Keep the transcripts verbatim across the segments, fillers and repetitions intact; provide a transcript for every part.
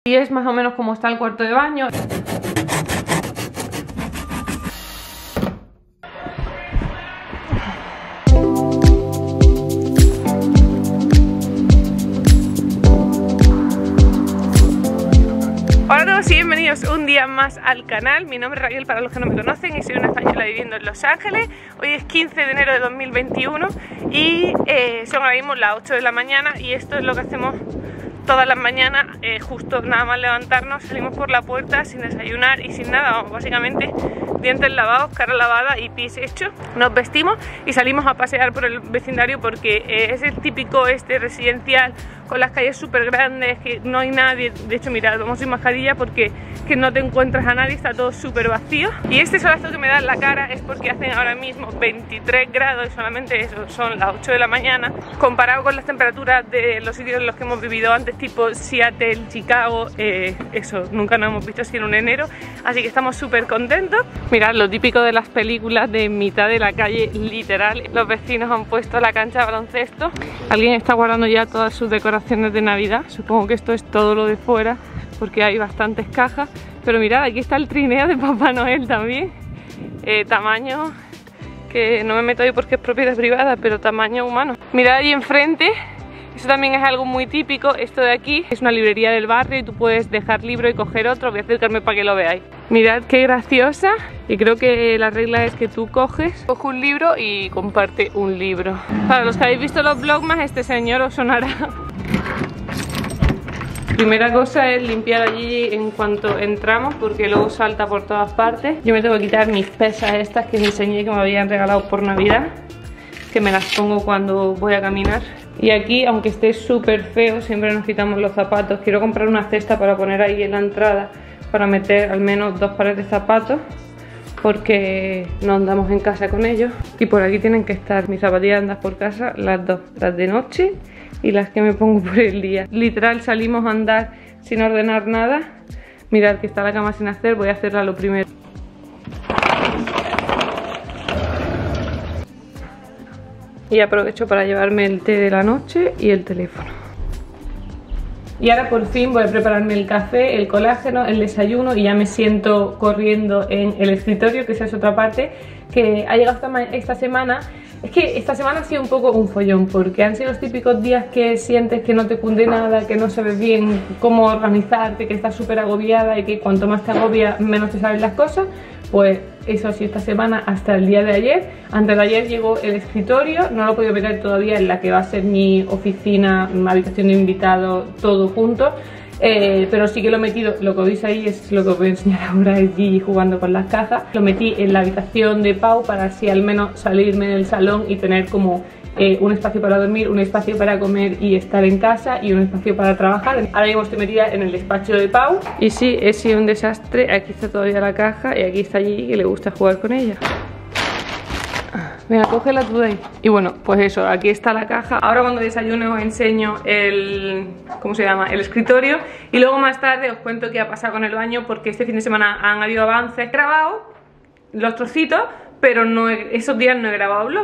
Y es más o menos como está el cuarto de baño. Hola a todos y bienvenidos un día más al canal. Mi nombre es Raquel para los que no me conocen y soy una española viviendo en Los Ángeles. Hoy es quince de enero de dos mil veintiuno y eh, son ahora mismo las ocho de la mañana y esto es lo que hacemos todas las mañanas, eh, justo nada más levantarnos, salimos por la puerta sin desayunar y sin nada, vamos, básicamente dientes lavados, cara lavada y pies hechos, nos vestimos y salimos a pasear por el vecindario porque eh, es el típico este residencial con las calles súper grandes, que no hay nadie. De hecho, mirad, vamos sin mascarilla porque que no te encuentras a nadie, está todo súper vacío. Y este solazo que me da en la cara es porque hacen ahora mismo veintitrés grados y solamente eso, son las ocho de la mañana, comparado con las temperaturas de los sitios en los que hemos vivido antes, tipo Seattle, Chicago, eh, eso, nunca nos hemos visto así en un enero, así que estamos súper contentos. Mirad, lo típico de las películas de mitad de la calle, literal, los vecinos han puesto la cancha de baloncesto, alguien está guardando ya todas sus decoraciones de Navidad, supongo que esto es todo lo de fuera, porque hay bastantes cajas, pero mirad, aquí está el trineo de Papá Noel también, eh, tamaño, que no me meto ahí porque es propiedad privada, pero tamaño humano. Mirad ahí enfrente, eso también es algo muy típico, esto de aquí es una librería del barrio y tú puedes dejar libro y coger otro, voy a acercarme para que lo veáis. Mirad qué graciosa, y creo que la regla es que tú coges, coge un libro y comparte un libro. Para los que habéis visto los vlogmas, este señor os sonará. Primera cosa es limpiar allí en cuanto entramos porque luego salta por todas partes. Yo me tengo que quitar mis pesas estas que os enseñé que me habían regalado por Navidad, que me las pongo cuando voy a caminar. Y aquí, aunque esté súper feo, siempre nos quitamos los zapatos. Quiero comprar una cesta para poner ahí en la entrada para meter al menos dos pares de zapatos porque no andamos en casa con ellos. Y por aquí tienen que estar mis zapatillas andas por casa, las dos, las de noche y las que me pongo por el día. Literal, salimos a andar sin ordenar nada. Mirad que está la cama sin hacer, voy a hacerla lo primero. Y aprovecho para llevarme el té de la noche y el teléfono. Y ahora por fin voy a prepararme el café, el colágeno, el desayuno y ya me siento corriendo en el escritorio, que esa es otra parte que ha llegado esta, esta semana. Es que esta semana ha sido un poco un follón porque han sido los típicos días que sientes que no te cunde nada, que no sabes bien cómo organizarte, que estás súper agobiada y que cuanto más te agobia menos te saben las cosas. Pues eso ha sido esta semana hasta el día de ayer. Antes de ayer llegó el escritorio, no lo he podido meter todavía en la que va a ser mi oficina, mi habitación de invitados, todo junto. Eh, pero sí que lo he metido, lo que veis ahí es lo que os voy a enseñar ahora, es Gigi jugando con las cajas. Lo metí en la habitación de Pau para así al menos salirme del salón y tener como eh, un espacio para dormir, un espacio para comer y estar en casa y un espacio para trabajar. Ahora mismo estoy metida en el despacho de Pau y sí, he sido un desastre. Aquí está todavía la caja y aquí está Gigi que le gusta jugar con ella. Venga, cógela tú de ahí. Y bueno, pues eso, aquí está la caja. Ahora cuando desayune os enseño el... ¿cómo se llama? El escritorio. Y luego más tarde os cuento qué ha pasado con el baño porque este fin de semana han habido avances. He grabado los trocitos, pero no he... esos días no he grabado vlog.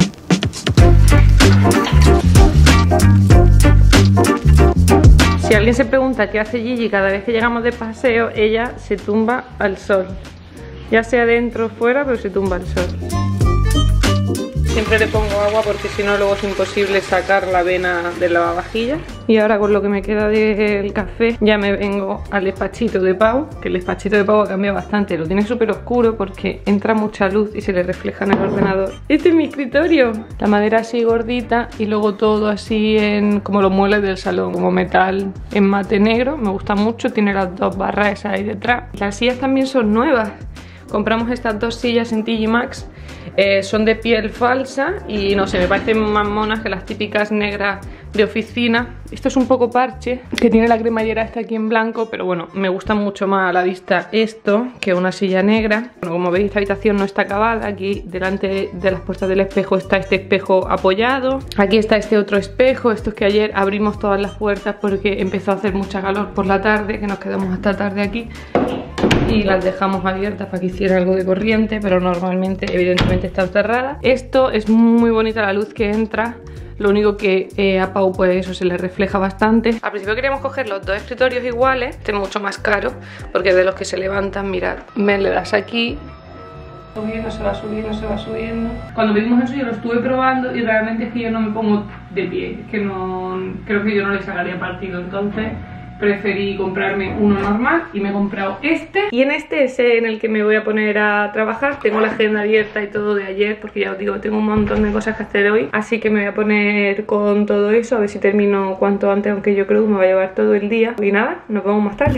Si alguien se pregunta qué hace Gigi cada vez que llegamos de paseo, ella se tumba al sol. Ya sea dentro o fuera, pero se tumba al sol. Siempre le pongo agua porque si no luego es imposible sacar la vena del lavavajillas. Y ahora con lo que me queda del café ya me vengo al despachito de Pau, que el despachito de Pau ha cambiado bastante. Lo tiene súper oscuro porque entra mucha luz y se le refleja en el ordenador. Este es mi escritorio. La madera así gordita y luego todo así en como los muebles del salón, como metal en mate negro. Me gusta mucho, tiene las dos barras esas ahí detrás. Las sillas también son nuevas. Compramos estas dos sillas en T J Maxx, eh, son de piel falsa y no sé, me parecen más monas que las típicas negras de oficina. Esto es un poco parche, que tiene la cremallera esta aquí en blanco, pero bueno, me gusta mucho más a la vista esto que una silla negra. Bueno, como veis esta habitación no está acabada, aquí delante de las puertas del espejo está este espejo apoyado, aquí está este otro espejo, esto es que ayer abrimos todas las puertas porque empezó a hacer mucha calor por la tarde, que nos quedamos hasta tarde aquí. Y las dejamos abiertas para que hiciera algo de corriente, pero normalmente evidentemente están cerradas. Esto es muy bonita la luz que entra, Lo único que eh, a Pau pues eso se le refleja bastante. Al principio queríamos coger los dos escritorios iguales. Este es mucho más caro porque es de los que se levantan, mirad, me le das aquí, subiendo, se va subiendo, se va subiendo. Cuando pedimos eso yo lo estuve probando y realmente es que yo no me pongo de pie, es que no, creo que yo no le sacaría partido, entonces preferí comprarme uno normal y me he comprado este. Y en este es en el que me voy a poner a trabajar. Tengo la agenda abierta y todo de ayer porque ya os digo, tengo un montón de cosas que hacer hoy. Así que me voy a poner con todo eso, a ver si termino cuanto antes, aunque yo creo que me va a llevar todo el día. Y nada, nos vemos más tarde.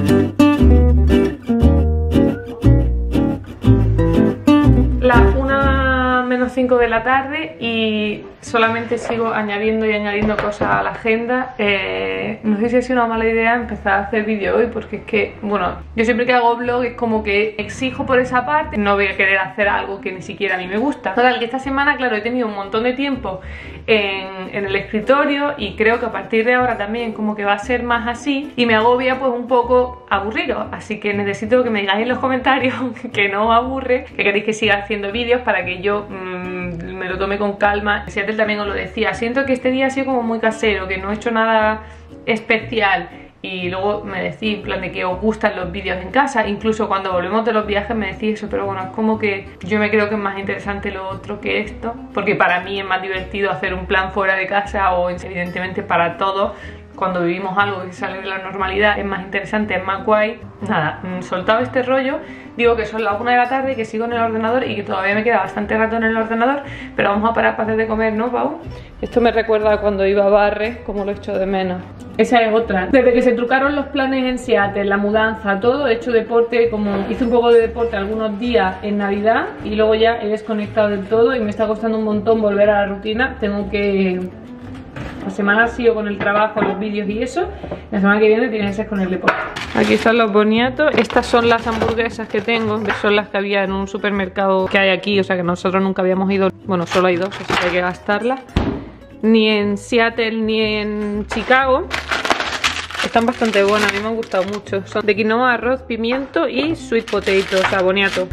Las una menos cinco de la tarde y solamente sigo añadiendo y añadiendo cosas a la agenda. Eh, no sé si ha sido una mala idea empezar a hacer vídeo hoy porque es que, bueno, yo siempre que hago vlog es como que exijo por esa parte, no voy a querer hacer algo que ni siquiera a mí me gusta. Total, que esta semana, claro, he tenido un montón de tiempo en, en el escritorio y creo que a partir de ahora también como que va a ser más así y me agobia pues un poco aburrido, así que necesito que me digáis en los comentarios que no os aburre, que queréis que siga haciendo vídeos para que yo mmm, me lo tome con calma. Seattle también os lo decía, siento que este día ha sido como muy casero, que no he hecho nada especial. Y luego me decís, en plan de que os gustan los vídeos en casa. Incluso cuando volvemos de los viajes me decís eso. Pero bueno, es como que yo me creo que es más interesante lo otro que esto, porque para mí es más divertido hacer un plan fuera de casa. O evidentemente para todos, cuando vivimos algo que sale de la normalidad, es más interesante, es más guay. Nada, soltado este rollo, digo que son las una de la tarde, que sigo en el ordenador y que todavía me queda bastante rato en el ordenador. Pero vamos a parar para hacer de comer, ¿no, Pau? Esto me recuerda a cuando iba a Barres, como lo echo de menos. Esa es otra. Desde que se trucaron los planes en Seattle, la mudanza, todo, he hecho deporte, como hice un poco de deporte algunos días en Navidad y luego ya he desconectado del todo y me está costando un montón volver a la rutina. Tengo que... La semana sigo con el trabajo, los vídeos y eso. La semana que viene tiene que ser con el deporte. Aquí están los boniatos. Estas son las hamburguesas que tengo. Son las que había en un supermercado que hay aquí. O sea que nosotros nunca habíamos ido. Bueno, solo hay dos, así que hay que gastarlas. Ni en Seattle ni en Chicago. Están bastante buenas, a mí me han gustado mucho. Son de quinoa, arroz, pimiento y sweet potato, o sea, boniato.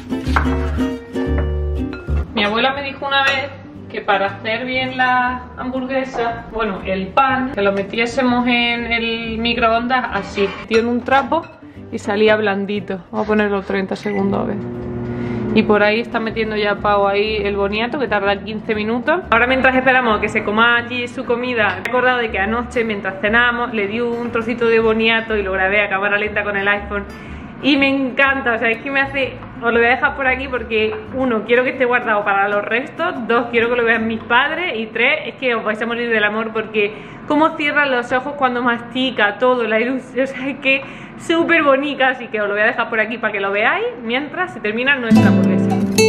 Mi abuela me dijo una vez que para hacer bien la hamburguesa, bueno, el pan, que lo metiésemos en el microondas así, metido en un trapo y salía blandito. Vamos a ponerlo treinta segundos a ver. Y por ahí está metiendo ya Pau ahí el boniato, que tarda quince minutos. Ahora mientras esperamos a que se coma allí su comida, he acordado de que anoche mientras cenábamos le di un trocito de boniato y lo grabé a cámara lenta con el iPhone. Y me encanta, o sea, es que me hace... Os lo voy a dejar por aquí porque, uno, quiero que esté guardado para los restos. Dos, quiero que lo vean mis padres. Y tres, es que os vais a morir del amor porque cómo cierran los ojos cuando mastica todo, la ilusión, o sea, es que súper bonita. Así que os lo voy a dejar por aquí para que lo veáis mientras se termina nuestra hamburguesa.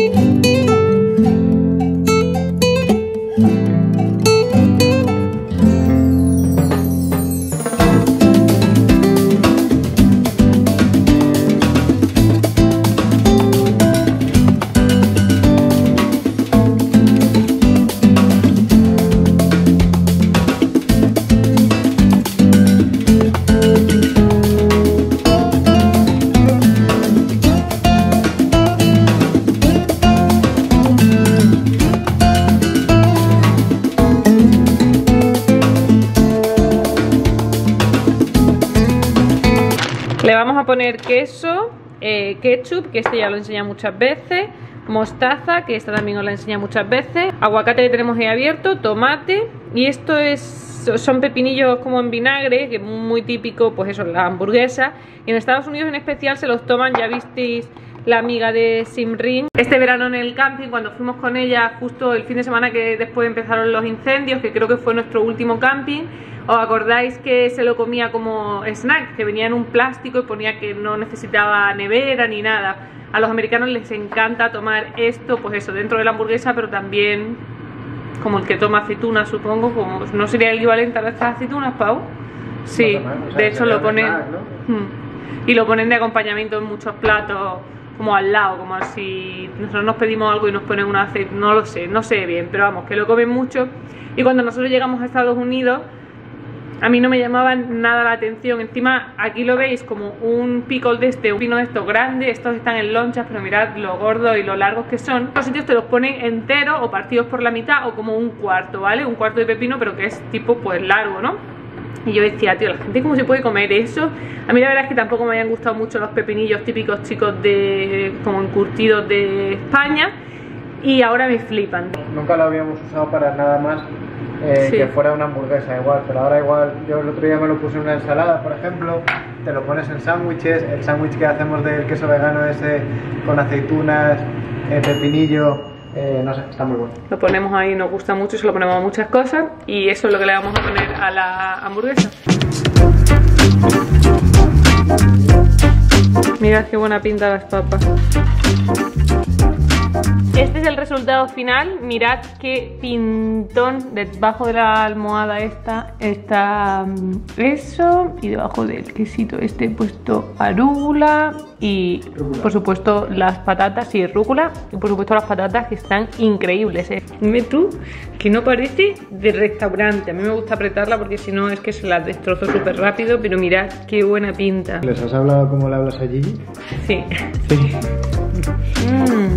Le vamos a poner queso, eh, ketchup, que este ya lo enseña muchas veces, mostaza, que esta también os la enseña muchas veces, aguacate que tenemos ahí abierto, tomate, y esto es, son pepinillos como en vinagre, que es muy típico, pues eso, la hamburguesa. Y en Estados Unidos en especial se los toman, ya visteis la amiga de Simrin este verano en el camping, cuando fuimos con ella justo el fin de semana que después empezaron los incendios, que creo que fue nuestro último camping. ¿Os acordáis que se lo comía como snack? Que venía en un plástico y ponía que no necesitaba nevera ni nada. A los americanos les encanta tomar esto, pues eso, dentro de la hamburguesa, pero también como el que toma aceitunas, supongo. Como, ¿no sería el equivalente a nuestras aceitunas, Pau? Sí, o sea, de hecho lo ponen snack, ¿no? Y lo ponen de acompañamiento en muchos platos, como al lado, como si nosotros nos pedimos algo y nos ponen una aceituna, no lo sé, no sé bien, pero vamos, que lo comen mucho. Y cuando nosotros llegamos a Estados Unidos, a mí no me llamaban nada la atención. Encima aquí lo veis como un pickle de este, un pino de estos grande. Estos están en lonchas, pero mirad lo gordos y lo largos que son. Los sitios te los ponen enteros o partidos por la mitad o como un cuarto, ¿vale? Un cuarto de pepino, pero que es tipo pues largo, ¿no? Y yo decía, tío, la gente cómo se puede comer eso. A mí la verdad es que tampoco me habían gustado mucho los pepinillos típicos chicos de como encurtidos de España. Y ahora me flipan. Nunca lo habíamos usado para nada más eh, sí. que fuera una hamburguesa igual, pero ahora igual, yo el otro día me lo puse en una ensalada, por ejemplo, te lo pones en sándwiches, el sándwich que hacemos del queso vegano ese con aceitunas, eh, pepinillo, eh, no sé, está muy bueno. Lo ponemos ahí, nos gusta mucho, se lo ponemos a muchas cosas y eso es lo que le vamos a poner a la hamburguesa. Mirad qué buena pinta las papas. Este es el resultado final. Mirad qué pintón. Debajo de la almohada esta está eso. Y debajo del quesito este he puesto arúgula. Y rúcula. Por supuesto las patatas y rúcula. Y por supuesto las patatas que están increíbles, ¿eh? Dime tú que no parece de restaurante. A mí me gusta apretarla porque si no es que se la destrozo súper rápido. Pero mirad qué buena pinta. ¿Les has hablado como le hablas a Gigi? Sí. Sí. Mm.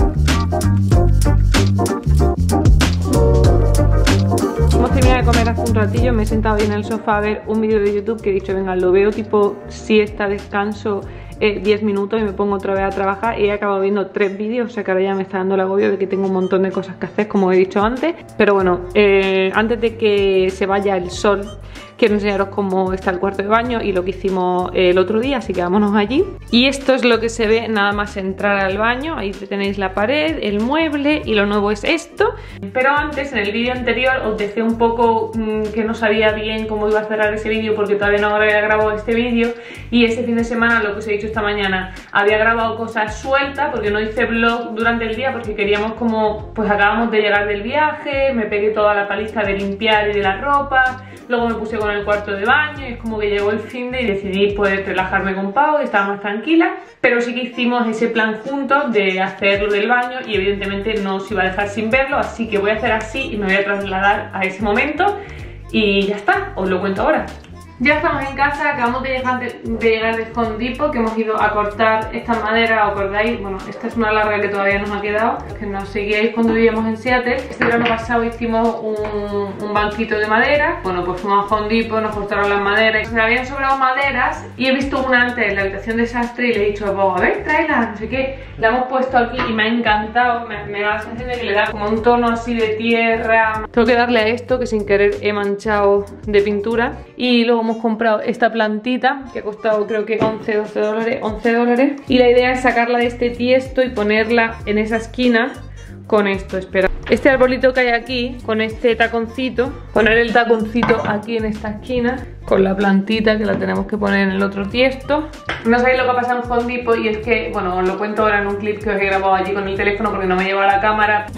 Hemos terminado de comer hace un ratillo, me he sentado ahí en el sofá a ver un vídeo de YouTube que he dicho, venga, lo veo tipo siesta, descanso, eh, diez minutos y me pongo otra vez a trabajar. Y he acabado viendo tres vídeos, o sea que ahora ya me está dando el agobio de que tengo un montón de cosas que hacer, como he dicho antes. Pero bueno, eh, antes de que se vaya el sol, quiero enseñaros cómo está el cuarto de baño y lo que hicimos el otro día, así que vámonos allí. Y esto es lo que se ve nada más entrar al baño. Ahí tenéis la pared, el mueble y lo nuevo es esto. Pero antes, en el vídeo anterior, os dejé un poco mmm, que no sabía bien cómo iba a cerrar ese vídeo porque todavía no había grabado este vídeo. Y ese fin de semana, lo que os he dicho esta mañana, había grabado cosas sueltas porque no hice vlog durante el día porque queríamos como, pues acabamos de llegar del viaje, me pegué toda la paliza de limpiar y de la ropa. Luego me puse con el cuarto de baño y es como que llegó el fin de y decidí pues relajarme con Pau, estaba más tranquila. Pero sí que hicimos ese plan juntos de hacer lo del baño y evidentemente no os iba a dejar sin verlo, así que voy a hacer así y me voy a trasladar a ese momento y ya está, os lo cuento ahora. Ya estamos en casa, acabamos de llegar de, de llegar de Home Depot, que hemos ido a cortar esta madera, ¿os acordáis? Bueno, esta es una larga que todavía nos ha quedado, que nos seguíais cuando vivíamos en Seattle. Este verano pasado hicimos un, un banquito de madera. Bueno, pues fuimos a Home Depot, nos cortaron las maderas. Me habían sobrado maderas y he visto una antes en la habitación de sastre y le he dicho, a ver, tráela, no sé qué. La hemos puesto aquí y me ha encantado, me, me da la sensación de que le da como un tono así de tierra. Tengo que darle a esto, que sin querer he manchado de pintura. Y luego hemos comprado esta plantita que ha costado creo que once, doce dólares, once dólares, y la idea es sacarla de este tiesto y ponerla en esa esquina con esto. Espera, este arbolito que hay aquí con este taconcito, poner el taconcito aquí en esta esquina con la plantita que la tenemos que poner en el otro tiesto. No sabéis lo que ha pasado en Home Depot y es que, bueno, os lo cuento ahora en un clip que os he grabado allí con el teléfono porque no me lleva la cámara.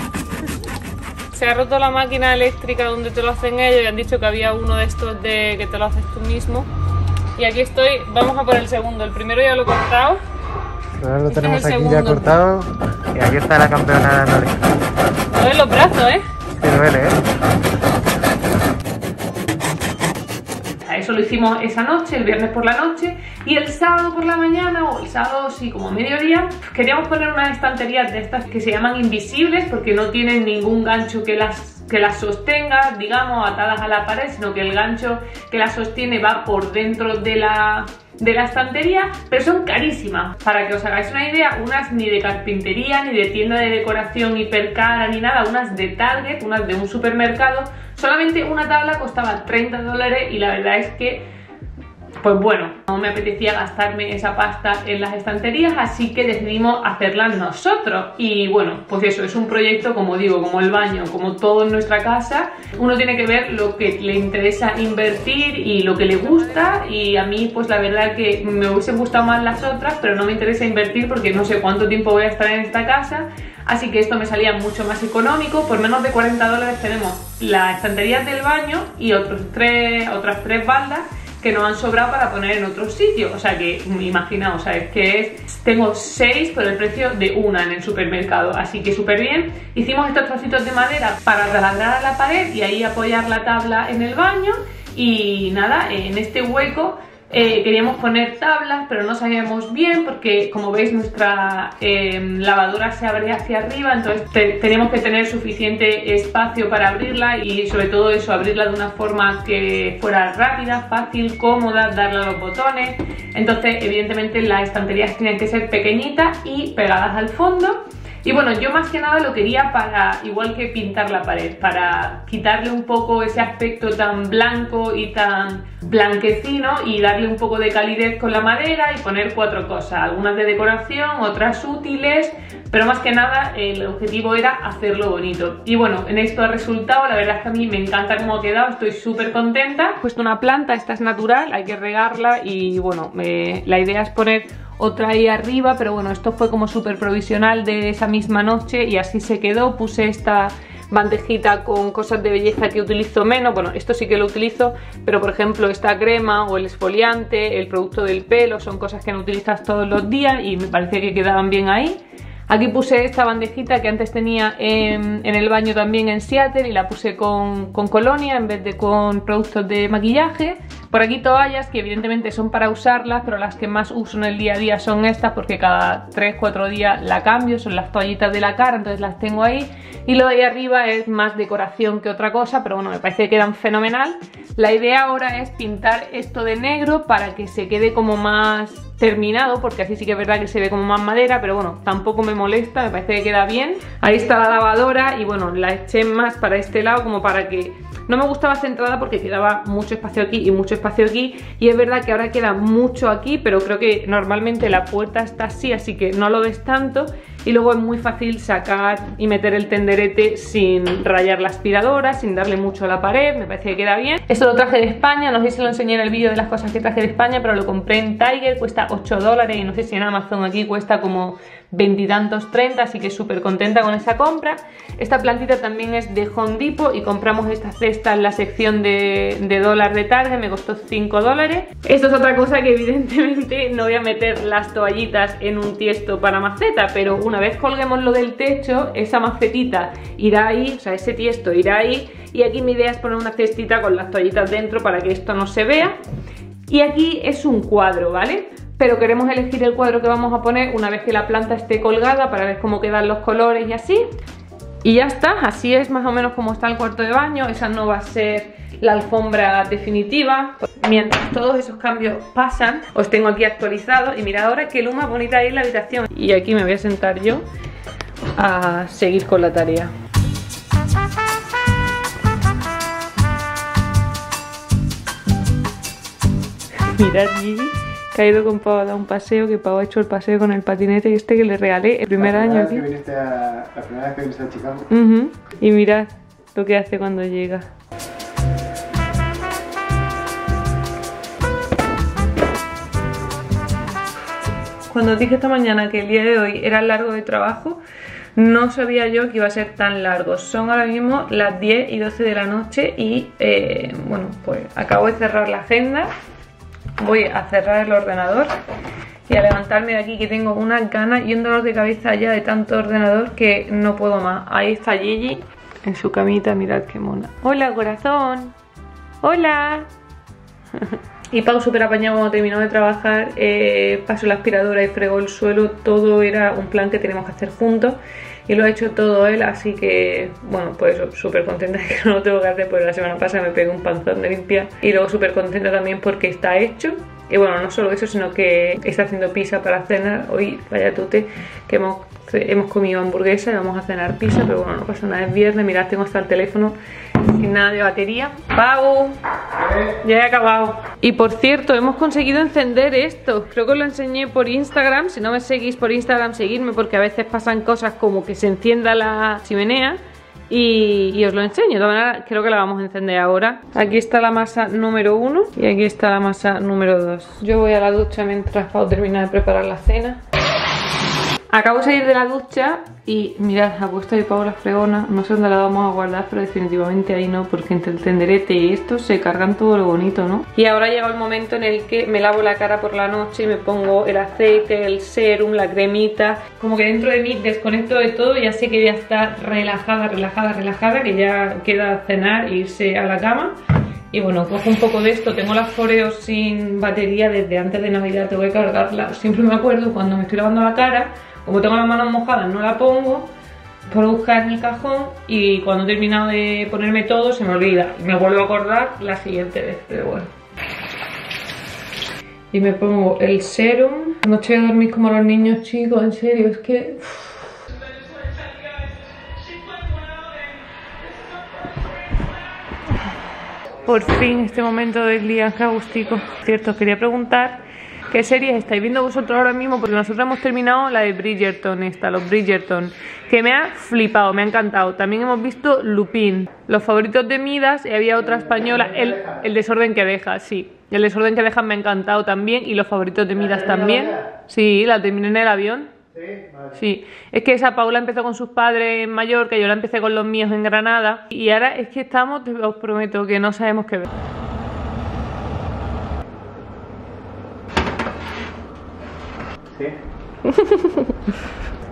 Se ha roto la máquina eléctrica donde te lo hacen ellos y han dicho que había uno de estos de que te lo haces tú mismo. Y aquí estoy, vamos a por el segundo. El primero ya lo he cortado. Ahora lo este tenemos aquí segundo. Ya cortado. Y aquí está la campeona dándole. Duele los brazos, ¿eh? Sí, duele, ¿eh? Eso lo hicimos esa noche, el viernes por la noche. Y el sábado por la mañana, o el sábado sí, como a mediodía, queríamos poner unas estanterías de estas que se llaman invisibles porque no tienen ningún gancho que las, que las sostenga, digamos, atadas a la pared, sino que el gancho que las sostiene va por dentro de la, de la estantería, pero son carísimas. Para que os hagáis una idea, unas ni de carpintería, ni de tienda de decoración hipercara, ni nada, unas de Target, unas de un supermercado. Solamente una tabla costaba treinta dólares y la verdad es que, pues bueno, no me apetecía gastarme esa pasta en las estanterías, así que decidimos hacerlas nosotros. Y bueno, pues eso, es un proyecto, como digo, como el baño, como todo en nuestra casa. Uno tiene que ver lo que le interesa invertir y lo que le gusta, y a mí pues la verdad que me hubiesen gustado más las otras, pero no me interesa invertir porque no sé cuánto tiempo voy a estar en esta casa. Así que esto me salía mucho más económico. Por menos de cuarenta dólares tenemos las estanterías del baño y otros tres, otras tres baldas que nos han sobrado para poner en otros sitios. O sea que, imaginaos, o sea, es que es, tengo seis por el precio de una en el supermercado. Así que súper bien. Hicimos estos trocitos de madera para taladrar a la pared y ahí apoyar la tabla en el baño. y nada, en este hueco Eh, queríamos poner tablas, pero no sabíamos bien porque, como veis, nuestra eh, lavadora se abre hacia arriba, entonces te teníamos que tener suficiente espacio para abrirla y sobre todo eso, abrirla de una forma que fuera rápida, fácil, cómoda, darle a los botones. Entonces, evidentemente, las estanterías tenían que ser pequeñitas y pegadas al fondo. Y bueno, yo más que nada lo quería para, igual que pintar la pared, para quitarle un poco ese aspecto tan blanco y tan blanquecino y darle un poco de calidez con la madera y poner cuatro cosas, algunas de decoración, otras útiles, pero más que nada el objetivo era hacerlo bonito. Y bueno, en esto ha resultado, la verdad es que a mí me encanta cómo ha quedado, estoy súper contenta. He puesto una planta, esta es natural, hay que regarla y bueno, me, la idea es poner otra ahí arriba, pero bueno, esto fue como súper provisional de esa misma noche y así se quedó. Puse esta bandejita con cosas de belleza que utilizo menos, bueno, esto sí que lo utilizo, pero por ejemplo esta crema o el exfoliante, el producto del pelo, son cosas que no utilizas todos los días y me parecía que quedaban bien ahí. Aquí puse esta bandejita que antes tenía en, en el baño también en Seattle y la puse con, con colonia en vez de con productos de maquillaje. Por aquí toallas que evidentemente son para usarlas, pero las que más uso en el día a día son estas porque cada tres cuatro días la cambio, son las toallitas de la cara, entonces las tengo ahí. Y lo de ahí arriba es más decoración que otra cosa, pero bueno, me parece que quedan fenomenal. La idea ahora es pintar esto de negro para que se quede como más terminado, porque así sí que es verdad que se ve como más madera, pero bueno, tampoco me molesta, me parece que queda bien. Ahí está la lavadora y bueno, la eché más para este lado como para que... No me gustaba centrada porque quedaba mucho espacio aquí y mucho espacio aquí y es verdad que ahora queda mucho aquí, pero creo que normalmente la puerta está así, así que no lo ves tanto y luego es muy fácil sacar y meter el tenderete sin rayar la aspiradora, sin darle mucho a la pared, me parece que queda bien. Esto lo traje de España, no sé si lo enseñé en el vídeo de las cosas que traje de España, pero lo compré en Tiger, cuesta ocho dólares y no sé si en Amazon aquí cuesta como veintitantos, treinta, así que súper contenta con esa compra. Esta plantita también es de Home Depot y compramos esta cesta en la sección de, de dólar de Target, me costó cinco dólares. Esto es otra cosa que evidentemente no voy a meter las toallitas en un tiesto para maceta, pero una vez colguemos lo del techo, esa macetita irá ahí, o sea, ese tiesto irá ahí y aquí mi idea es poner una cestita con las toallitas dentro para que esto no se vea. Y aquí es un cuadro, ¿vale? Pero queremos elegir el cuadro que vamos a poner una vez que la planta esté colgada para ver cómo quedan los colores y así. Y ya está, así es más o menos como está el cuarto de baño. Esa no va a ser la alfombra definitiva. Mientras todos esos cambios pasan, os tengo aquí actualizado. Y mirad ahora qué luz más bonita hay en la habitación. Y aquí me voy a sentar yo a seguir con la tarea. Mirad, Gigi, que ha ido con Pau a dar un paseo, que Pau ha hecho el paseo con el patinete este que le regalé el primer año aquí. Que viniste a, la primera vez que viniste a Chicago. Uh-huh. Y mirad lo que hace cuando llega. Cuando dije esta mañana que el día de hoy era largo de trabajo, no sabía yo que iba a ser tan largo. Son ahora mismo las diez y doce de la noche y eh, bueno, pues acabo de cerrar la agenda. Voy a cerrar el ordenador y a levantarme de aquí que tengo unas ganas y un dolor de cabeza ya de tanto ordenador que no puedo más. Ahí está Gigi en su camita, mirad qué mona. Hola, corazón. Hola. Y Pau súper apañado cuando terminó de trabajar, eh, pasó la aspiradora y fregó el suelo. Todo era un plan que tenemos que hacer juntos y lo ha hecho todo él, así que bueno, pues súper contenta de que no lo tengo que hacer porque la semana pasada me pegué un panzón de limpiar. Y luego súper contenta también porque está hecho. Y bueno, no solo eso, sino que está haciendo pizza para cenar. Hoy, vaya tute, que hemos, hemos comido hamburguesa y vamos a cenar pizza, pero bueno, no pasa nada, es viernes. Mirad, tengo hasta el teléfono sin nada de batería. Pau, ya he acabado. Y por cierto, hemos conseguido encender esto. Creo que os lo enseñé por Instagram. Si no me seguís por Instagram, seguidme, porque a veces pasan cosas como que se encienda la chimenea y, y os lo enseño. De todas maneras, creo que la vamos a encender ahora. Aquí está la masa número uno y aquí está la masa número dos. Yo voy a la ducha mientras Pau termina de preparar la cena. Acabo de salir de la ducha y mirad, ha puesto ahí Pau la fregona. No sé dónde la vamos a guardar, pero definitivamente ahí no, porque entre el tenderete y esto se cargan todo lo bonito, ¿no? Y ahora llega el momento en el que me lavo la cara por la noche y me pongo el aceite, el serum, la cremita. Como que dentro de mí desconecto de todo y ya sé que voy a estar relajada, relajada, relajada, que ya queda cenar e irse a la cama. Y bueno, cojo un poco de esto. Tengo las Foreo sin batería desde antes de Navidad, tengo que cargarla. Siempre me acuerdo cuando me estoy lavando la cara, como tengo las manos mojadas no la pongo, por buscar en el cajón, y cuando he terminado de ponerme todo se me olvida y me vuelvo a acordar la siguiente vez, pero bueno. Y me pongo el serum. Noche de dormir como los niños chicos, en serio, es que... Por fin este momento del día, qué agustico. Cierto, os quería preguntar qué series estáis viendo vosotros ahora mismo, porque nosotros hemos terminado la de Bridgerton, esta, los Bridgerton, que me ha flipado, me ha encantado. También hemos visto Lupin, Los favoritos de Midas, y había otra española, el, el desorden que deja, sí. El desorden que deja me ha encantado también, y Los favoritos de Midas también. Sí, la terminé en el avión. Sí, vale. Sí, es que esa Paula empezó con sus padres en Mallorca, yo la empecé con los míos en Granada, y ahora es que estamos, os prometo que no sabemos qué ver. Sí.